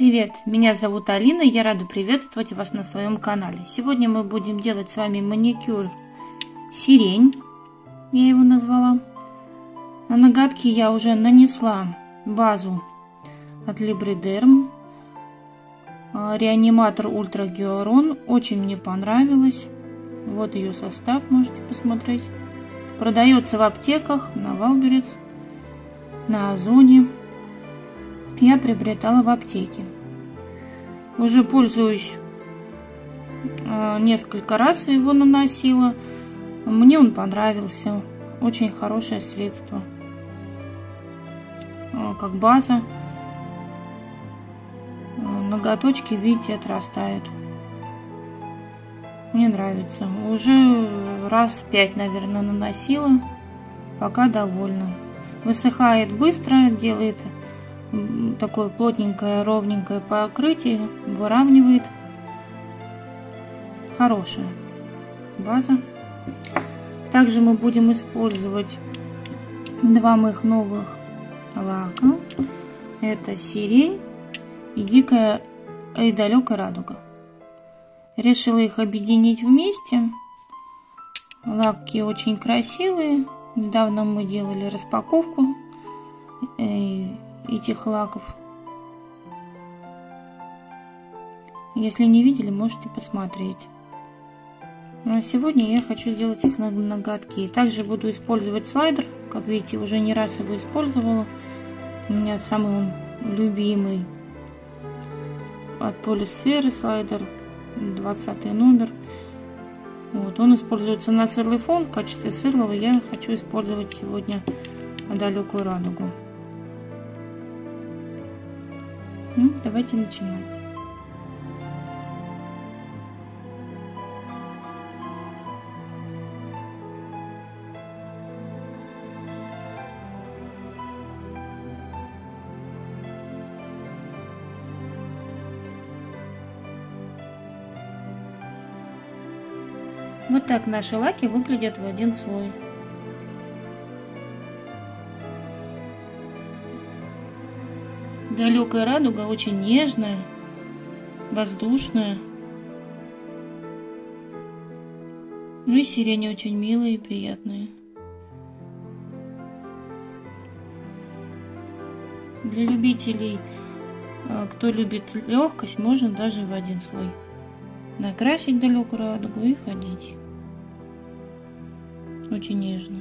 Привет, меня зовут Алина, я рада приветствовать вас на своем канале. Сегодня мы будем делать с вами маникюр сирень, я его назвала. На ноготки я уже нанесла базу от Librederm, реаниматор Ультра Гиалурон, очень мне понравилось. Вот ее состав, можете посмотреть. Продается в аптеках, на Валберес, на Озоне. Я приобретала в аптеке. Уже пользуюсь, несколько раз его наносила. Мне он понравился. Очень хорошее средство. Как база. Ноготочки, видите, отрастают. Мне нравится. Уже раз 5, наверное, наносила. Пока довольна. Высыхает быстро, делает такое плотненькое, ровненькое покрытие, выравнивает. Хорошая база. Также мы будем использовать два моих новых лака. Это сирень и дикая и далекая радуга. Решила их объединить вместе. Лаки очень красивые. Недавно мы делали распаковку этих лаков. Если не видели, можете посмотреть. А сегодня я хочу сделать их на ноготки. Также буду использовать слайдер. Как видите, уже не раз его использовала. У меня самый он любимый от Полисферы слайдер, 20 номер. Вот, он используется на сверлый фон. В качестве сверлого я хочу использовать сегодня далекую радугу. Давайте начинать. Вот так наши лаки выглядят в один слой. Далекая радуга очень нежная, воздушная. Ну и сирень очень милая и приятная. Для любителей, кто любит легкость, можно даже в один слой накрасить далекую радугу и ходить. Очень нежно.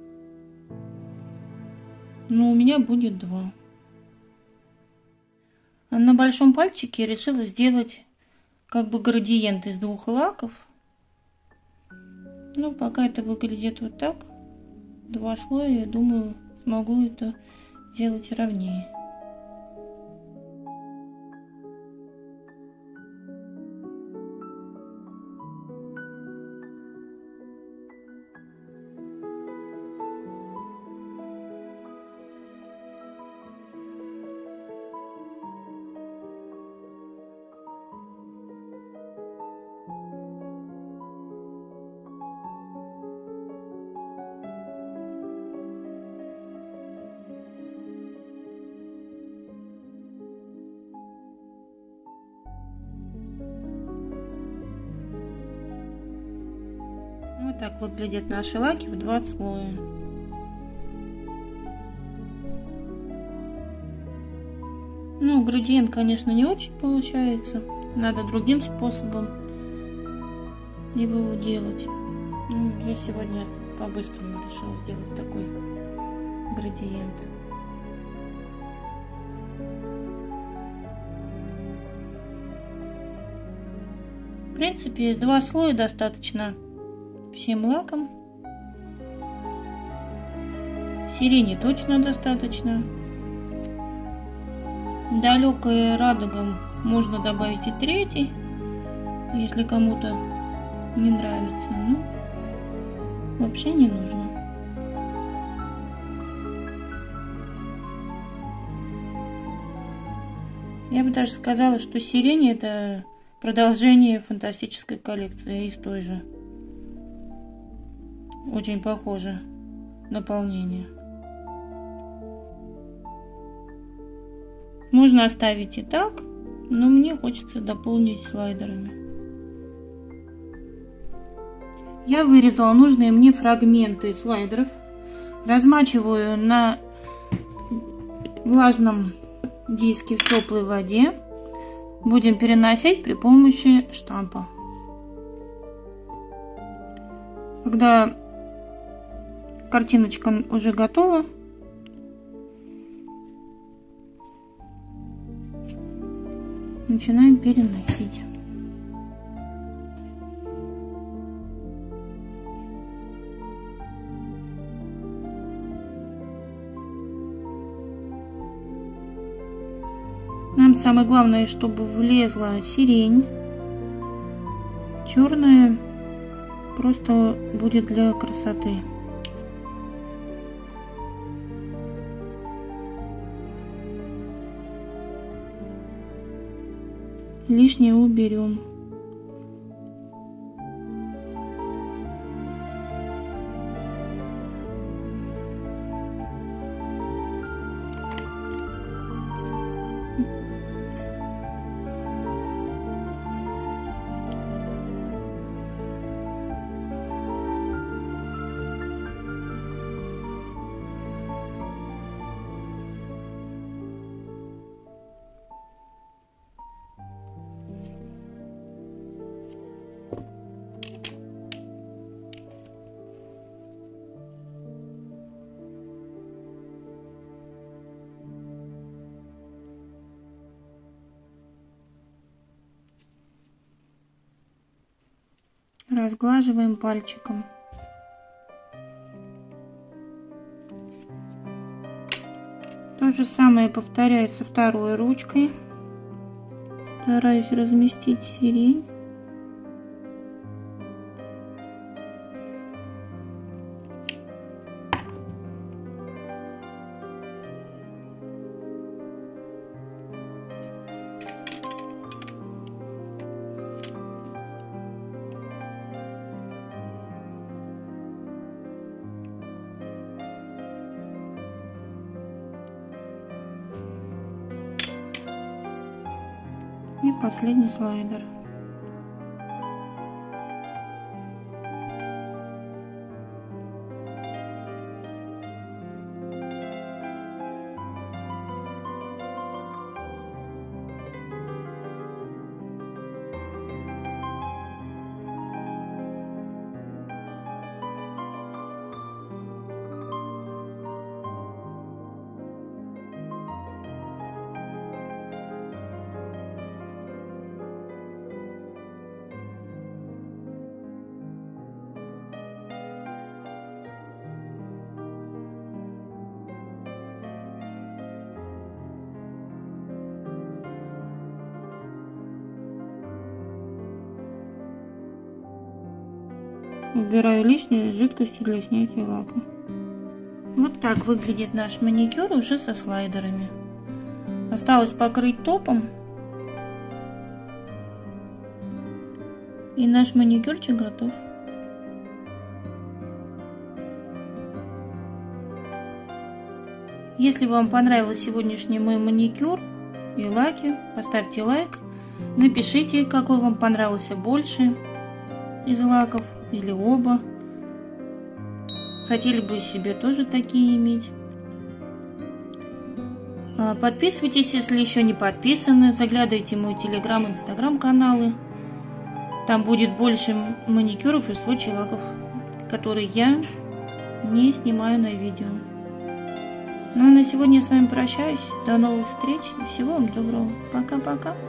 Но у меня будет 2. А на большом пальчике я решила сделать как бы градиент из 2 лаков. Ну, пока это выглядит вот так. 2 слоя, я думаю, смогу это сделать ровнее. Вот так выглядят наши лаки в 2 слоя. Ну, градиент, конечно, не очень получается. Надо другим способом его делать. Ну, я сегодня по-быстрому решила сделать такой градиент. В принципе, 2 слоя достаточно всем лаком. Сирени точно достаточно. Далекой радугам можно добавить и 3, если кому-то не нравится. Ну, вообще не нужно. Я бы даже сказала, что сирень — это продолжение фантастической коллекции из той же. Очень похоже наполнение. Можно оставить и так, но мне хочется дополнить слайдерами. Я вырезала нужные мне фрагменты слайдеров, размачиваю на влажном диске в теплой воде. Будем переносить при помощи штампа. Когда картиночка уже готова, начинаем переносить. Нам самое главное, чтобы влезла сирень. Черная просто будет для красоты. Лишнее уберем. Разглаживаем пальчиком. То же самое повторяю со второй ручкой. Стараюсь разместить сирень. И последний слайдер. Убираю лишнее жидкостью для снятия лака. Вот так выглядит наш маникюр уже со слайдерами. Осталось покрыть топом. И наш маникюрчик готов. Если вам понравился сегодняшний мой маникюр и лаки, поставьте лайк. Напишите, какой вам понравился больше из лаков или оба. Хотели бы себе тоже такие иметь. Подписывайтесь, если еще не подписаны. Заглядывайте в мой телеграм, инстаграм каналы. Там будет больше маникюров и сводчей лаков, которые я не снимаю на видео. Ну а на сегодня я с вами прощаюсь. До новых встреч и всего вам доброго. Пока-пока.